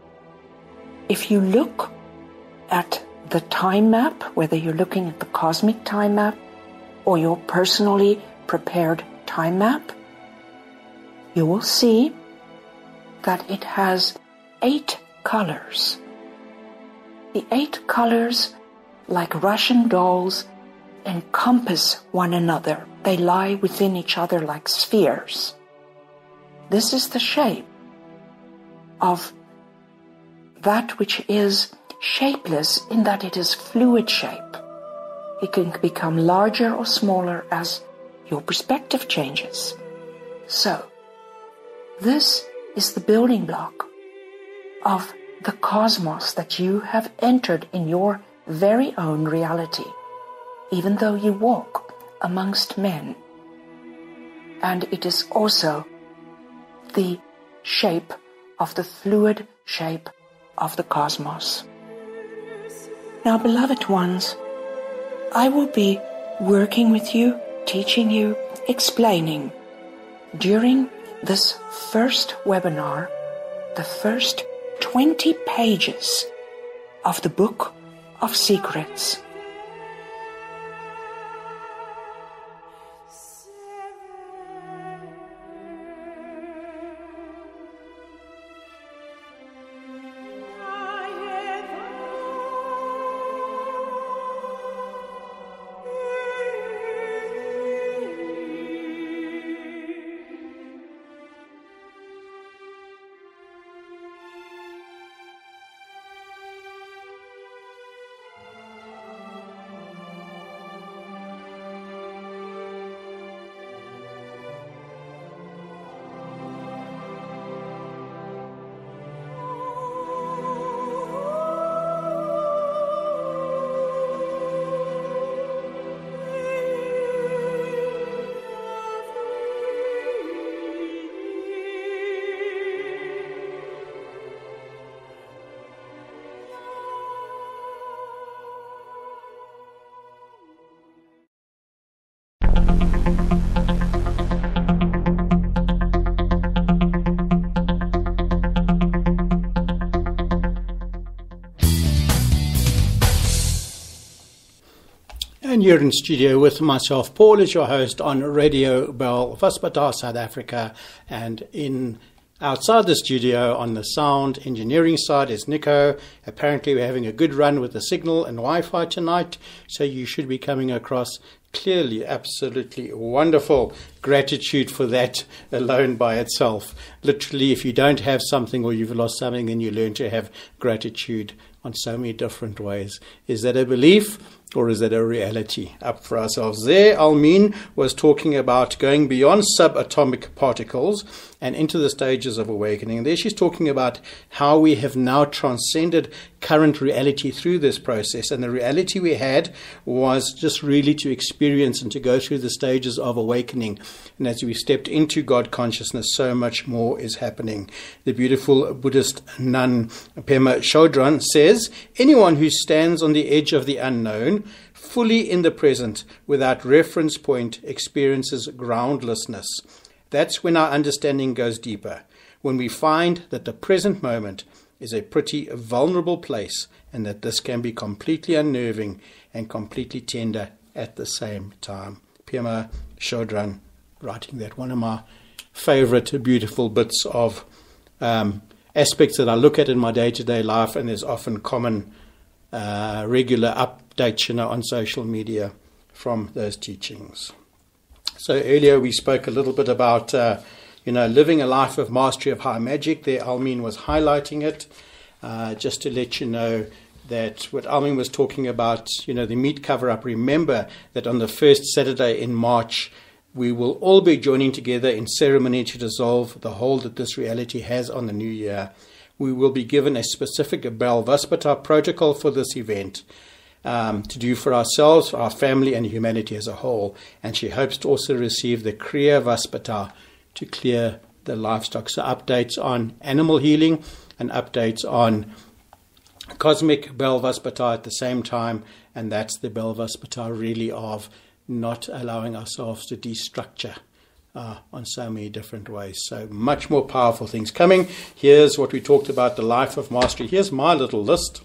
If you look at the time map, whether you're looking at the cosmic time map or your personally prepared time map, you will see that it has eight colors. The eight colors, like Russian dolls, encompass one another. They lie within each other like spheres. This is the shape of that which is shapeless, in that it is fluid shape. It can become larger or smaller as your perspective changes. So, this is the building block of the cosmos that you have entered in your very own reality, even though you walk amongst men. And it is also the shape of the fluid shape of the cosmos. Now, beloved ones, I will be working with you, teaching you, explaining during this first webinar, the first twenty pages of the Book of Secrets. And you're in studio with myself, Paul, as your host on Radio Belvaspatar, South Africa. And in outside the studio on the sound engineering side is Nico. Apparently we're having a good run with the signal and Wi-Fi tonight, so you should be coming across clearly. Absolutely wonderful. Gratitude for that alone by itself. Literally, if you don't have something or you've lost something, then you learn to have gratitude on so many different ways. Is that a belief or is that a reality? Up for ourselves there. Almin was talking about going beyond subatomic particles and into the stages of awakening. And there she's talking about how we have now transcended current reality through this process. And the reality we had was just really to experience and to go through the stages of awakening. And as we stepped into God consciousness, so much more is happening. The beautiful Buddhist nun Pema Chodron says, anyone who stands on the edge of the unknown, fully in the present, without reference point, experiences groundlessness. That's when our understanding goes deeper, when we find that the present moment is a pretty vulnerable place and that this can be completely unnerving and completely tender at the same time. Pema Chodron writing that, one of my favorite beautiful bits of um, aspects that I look at in my day-to-day life, and there's often common uh, regular updates, you know, on social media from those teachings. So earlier we spoke a little bit about, uh, you know, living a life of mastery of high magic. There Almeen was highlighting it, uh, just to let you know that what Almeen was talking about, you know, the meat cover-up. Remember that on the first Saturday in March, we will all be joining together in ceremony to dissolve the hold that this reality has on the new year. We will be given a specific Belvaspata protocol for this event. Um, to do for ourselves, our family and humanity as a whole. And she hopes to also receive the Kriya Vaspata to clear the livestock. So updates on animal healing and updates on cosmic Belvaspata at the same time. And that's the Belvaspata really of not allowing ourselves to destructure uh, on so many different ways. So much more powerful things coming. Here's what we talked about, the life of mastery. Here's my little list.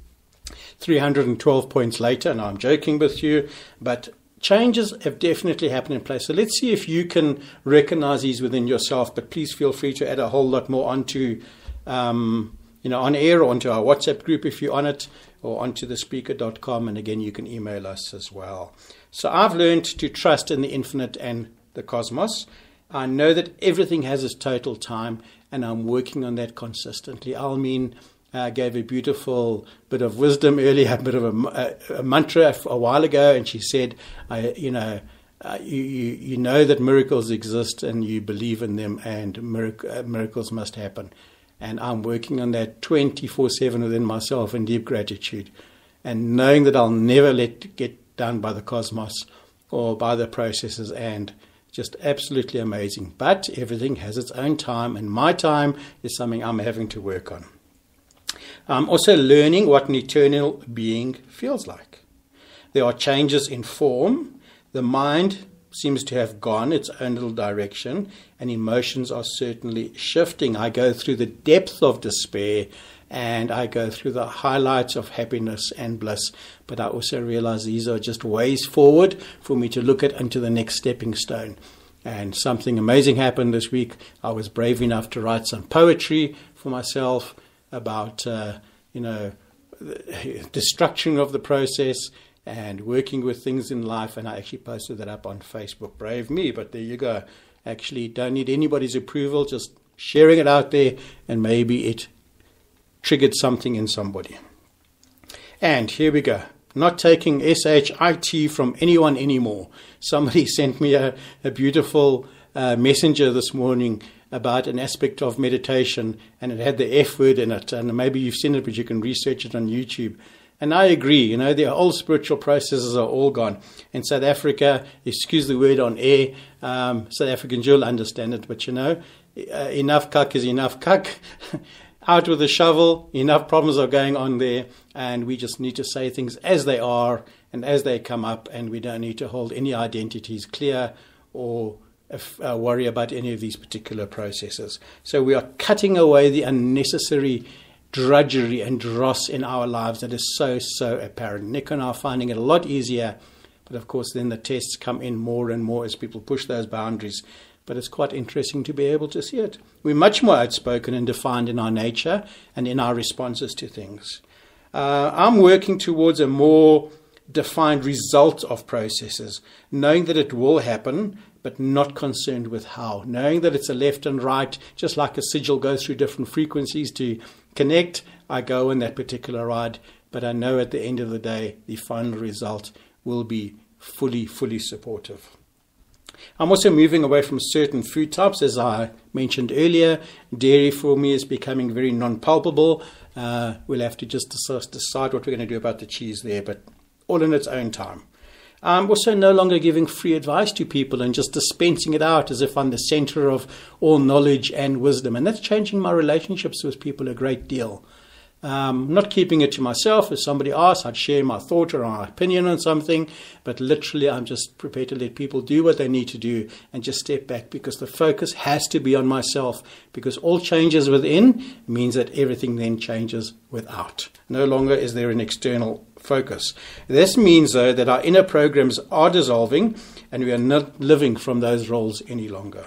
three hundred twelve points later, and I'm joking with you, but changes have definitely happened in place. So let's see if you can recognize these within yourself, but please feel free to add a whole lot more onto, um, you know, on air or onto our WhatsApp group if you're on it, or onto the speaker dot com, and again, you can email us as well. So I've learned to trust in the infinite and the cosmos. I know that everything has its total time, and I'm working on that consistently. Almeen Uh, gave a beautiful bit of wisdom earlier, a bit of a, a, a mantra a while ago, and she said, I, you know, uh, you, you, you know that miracles exist and you believe in them, and mirac- uh, miracles must happen. And I'm working on that twenty-four seven within myself in deep gratitude, and knowing that I'll never let it get done by the cosmos or by the processes, and just absolutely amazing. But everything has its own time, and my time is something I'm having to work on. I'm also learning what an eternal being feels like. There are changes in form. The mind seems to have gone its own little direction, and emotions are certainly shifting. I go through the depth of despair, and I go through the highlights of happiness and bliss. But I also realize these are just ways forward for me to look at into the next stepping stone. And something amazing happened this week. I was brave enough to write some poetry for myself about, uh, you know, the destruction of the process and working with things in life. And I actually posted that up on Facebook. Brave me, but there you go. Actually, don't need anybody's approval, just sharing it out there, and maybe it triggered something in somebody. And here we go. Not taking S H I T from anyone anymore. Somebody sent me a, a beautiful uh, messenger this morning about an aspect of meditation, and it had the F word in it, and maybe you've seen it, but you can research it on YouTube. And I agree, you know, the old spiritual processes are all gone. In South Africa, excuse the word on air, um, South Africans, you'll understand it, but you know, uh, enough cuck is enough cuck. Out with the shovel, enough problems are going on there, and we just need to say things as they are and as they come up, and we don't need to hold any identities clear or If, uh, worry about any of these particular processes. So we are cutting away the unnecessary drudgery and dross in our lives that is so, so apparent. Nick and I are finding it a lot easier, but of course then the tests come in more and more as people push those boundaries. But it's quite interesting to be able to see it. We're much more outspoken and defined in our nature and in our responses to things. Uh, I'm working towards a more defined result of processes, knowing that it will happen, but not concerned with how. Knowing that it's a left and right, just like a sigil goes through different frequencies to connect, I go on that particular ride, but I know at the end of the day, the final result will be fully, fully supportive. I'm also moving away from certain food types, as I mentioned earlier. Dairy for me is becoming very non-palpable. Uh, we'll have to just decide what we're going to do about the cheese there, but all in its own time. I'm also no longer giving free advice to people and just dispensing it out as if I'm the center of all knowledge and wisdom. And that's changing my relationships with people a great deal. Um, not keeping it to myself. If somebody asks, I'd share my thought or my opinion on something. But literally, I'm just prepared to let people do what they need to do and just step back, because the focus has to be on myself. Because all changes within means that everything then changes without. No longer is there an external focus. This means, though, that our inner programs are dissolving and we are not living from those roles any longer.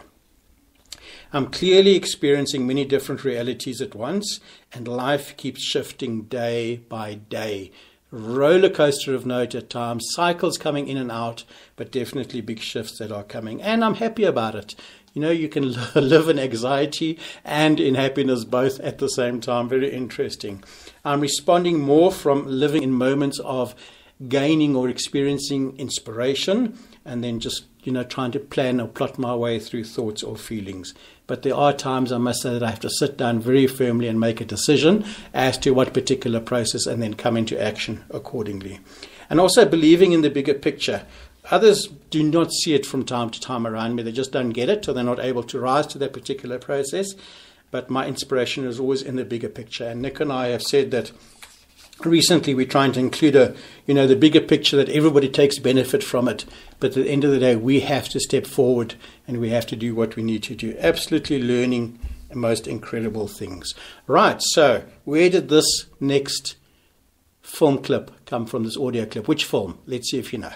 I'm clearly experiencing many different realities at once, and life keeps shifting day by day. roller coaster of note at times, cycles coming in and out, but definitely big shifts that are coming. And I'm happy about it. You know, you can live in anxiety and in happiness both at the same time. Very interesting. I'm responding more from living in moments of gaining or experiencing inspiration and then just, you know, trying to plan or plot my way through thoughts or feelings. But there are times, I must say, that I have to sit down very firmly and make a decision as to what particular process and then come into action accordingly. And also believing in the bigger picture. Others do not see it from time to time around me. They just don't get it, or they're not able to rise to that particular process. But my inspiration is always in the bigger picture. And Nick and I have said that recently we're trying to include a, you know, the bigger picture, that everybody takes benefit from it. But at the end of the day, we have to step forward and we have to do what we need to do. Absolutely learning the most incredible things. Right, so where did this next film clip come from, this audio clip? Which film? Let's see if you know.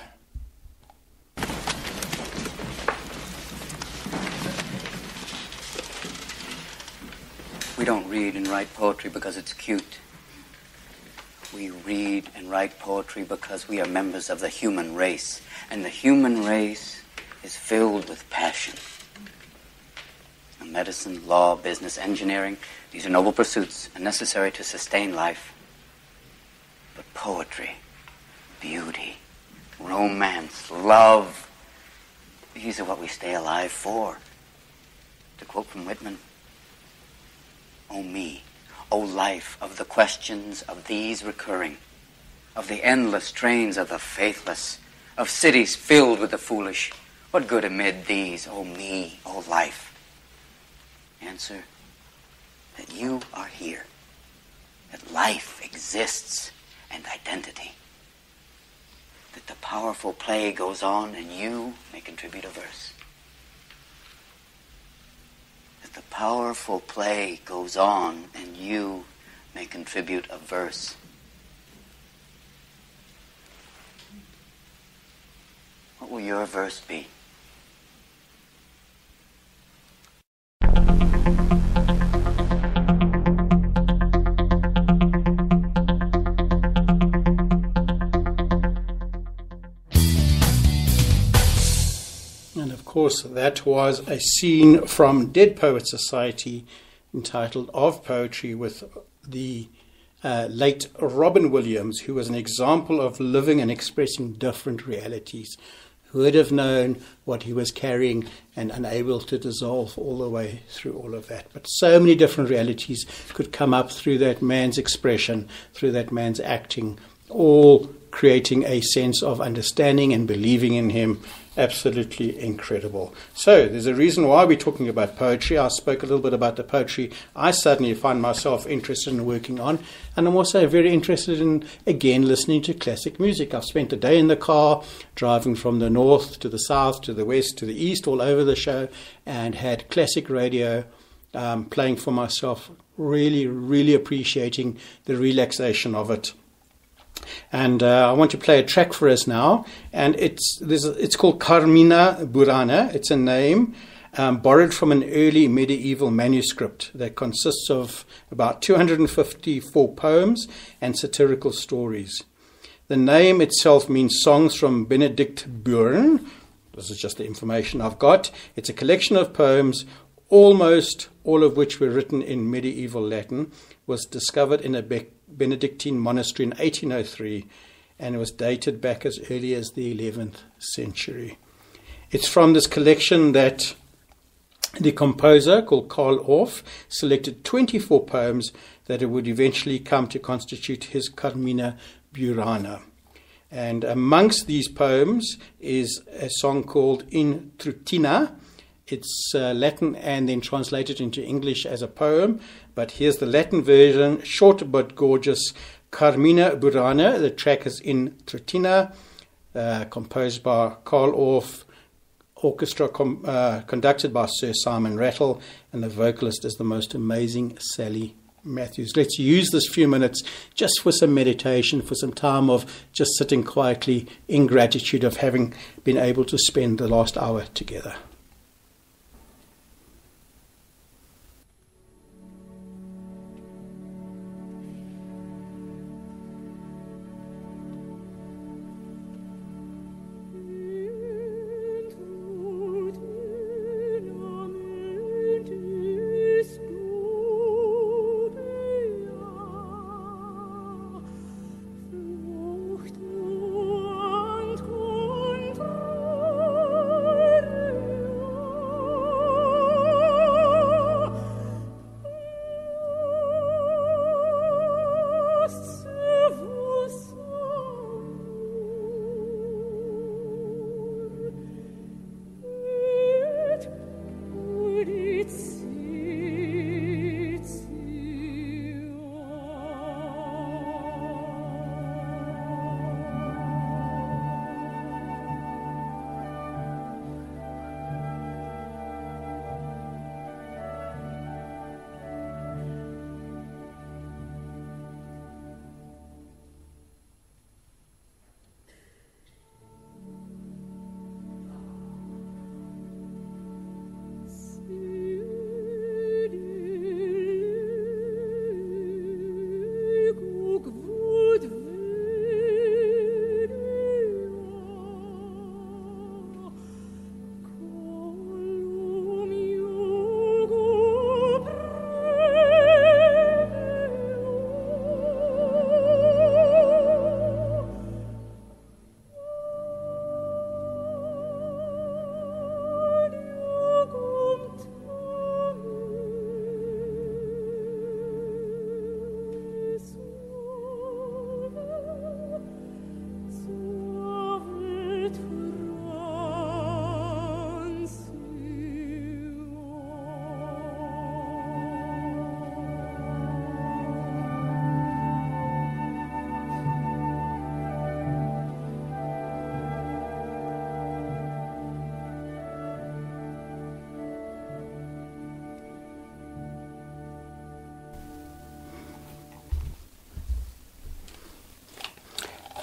We don't read and write poetry because it's cute. We read and write poetry because we are members of the human race. And the human race is filled with passion. And medicine, law, business, engineering, these are noble pursuits and necessary to sustain life. But poetry, beauty, romance, love, these are what we stay alive for. To quote from Whitman, "O me, O life of the questions of these recurring, of the endless trains of the faithless, of cities filled with the foolish, what good amid these, O me, O life? Answer, that you are here, that life exists and identity, that the powerful play goes on and you may contribute a verse. The powerful play goes on and you may contribute a verse." What will your verse be? And of course, that was a scene from Dead Poets Society entitled Of Poetry, with the uh, late Robin Williams, who was an example of living and expressing different realities. Who would have known what he was carrying and unable to dissolve all the way through all of that? But so many different realities could come up through that man's expression, through that man's acting, all creating a sense of understanding and believing in him. Absolutely incredible. So there's a reason why we're talking about poetry. I spoke a little bit about the poetry I suddenly find myself interested in working on. And I'm also very interested in, again, listening to classic music. I've spent a day in the car, driving from the north to the south, to the west, to the east, all over the show, and had classic radio um, playing for myself, really, really appreciating the relaxation of it. And uh, I want to play a track for us now, and it's there's a, it's called Carmina Burana. It's a name um, borrowed from an early medieval manuscript that consists of about two hundred fifty-four poems and satirical stories. The name itself means songs from Benedict Beuern. This is just the information I've got. It's a collection of poems, almost all of which were written in medieval Latin, was discovered in a Be- Benedictine monastery in eighteen oh three, and it was dated back as early as the eleventh century. It's from this collection that the composer, called Carl Orff, selected twenty-four poems that would eventually come to constitute his Carmina Burana. And amongst these poems is a song called In Trutina. It's uh, Latin and then translated into English as a poem. But here's the Latin version, short but gorgeous. Carmina Burana. The track is In Trutina, uh, composed by Carl Orff, orchestra com- uh, conducted by Sir Simon Rattle, and the vocalist is the most amazing Sally Matthews. Let's use this few minutes just for some meditation, for some time of just sitting quietly in gratitude of having been able to spend the last hour together.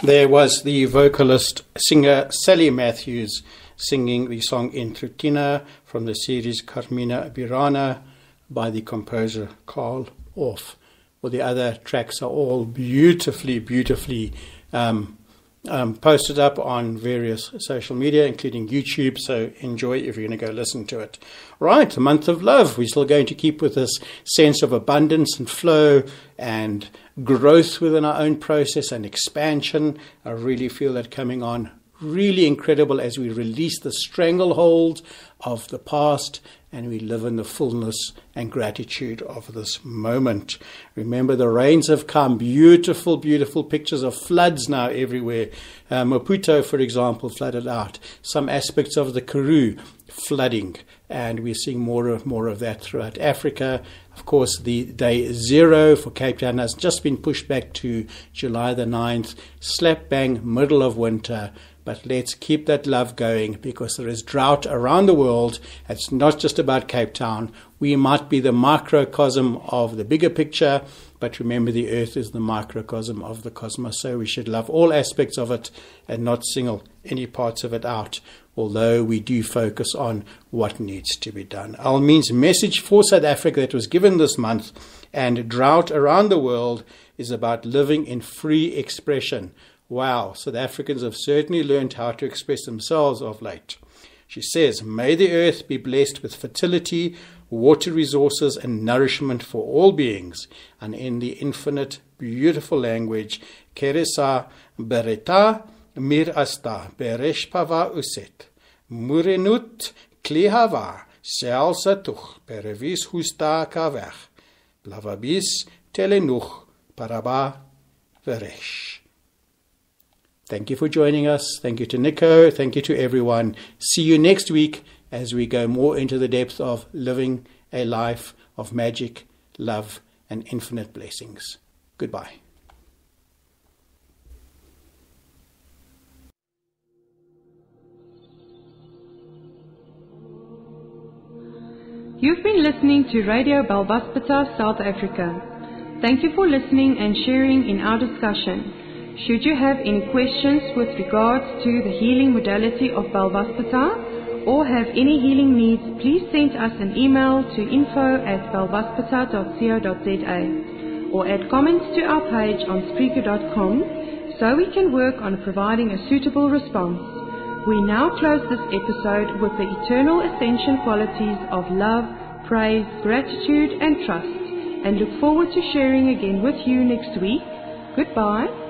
There was the vocalist, singer Sally Matthews singing the song Intrutina from the series Carmina Burana by the composer Carl Orff. Well, the other tracks are all beautifully, beautifully um, um, posted up on various social media, including YouTube, so enjoy if you're going to go listen to it. Right, the month of love. We're still going to keep with this sense of abundance and flow and growth within our own process and expansion. I really feel that coming on really incredible as we release the stranglehold of the past and we live in the fullness and gratitude of this moment. Remember, the rains have come. Beautiful, beautiful pictures of floods now everywhere. Uh, Maputo, for example, flooded out. Some aspects of the Karoo flooding. And we're seeing more and more of that throughout Africa. Of course, the day zero for Cape Town has just been pushed back to July the ninth. Slap bang, middle of winter. But let's keep that love going because there is drought around the world. It's not just about Cape Town. We might be the microcosm of the bigger picture, but remember the earth is the microcosm of the cosmos. So we should love all aspects of it and not single any parts of it out, although we do focus on what needs to be done. Almin's message for South Africa that was given this month and drought around the world is about living in free expression. Wow, South Africans have certainly learned how to express themselves of late. She says, may the earth be blessed with fertility, water resources and nourishment for all beings. And in the infinite, beautiful language, Keresa bereta mir asta bereshpava uset. Murenut klihava sealsatuch perevis husta kavech. Blavabis telenuch paraba veresh. Thank you for joining us. Thank you to Nico. Thank you to everyone. See you next week as we go more into the depth of living a life of magic, love, and infinite blessings. Goodbye. You've been listening to Radio Belvaspita, South Africa. Thank you for listening and sharing in our discussion. Should you have any questions with regards to the healing modality of Belvaspita or have any healing needs, please send us an email to info at belvaspita dot co dot za or add comments to our page on Spreaker dot com so we can work on providing a suitable response. We now close this episode with the eternal ascension qualities of love, praise, gratitude and trust and look forward to sharing again with you next week. Goodbye.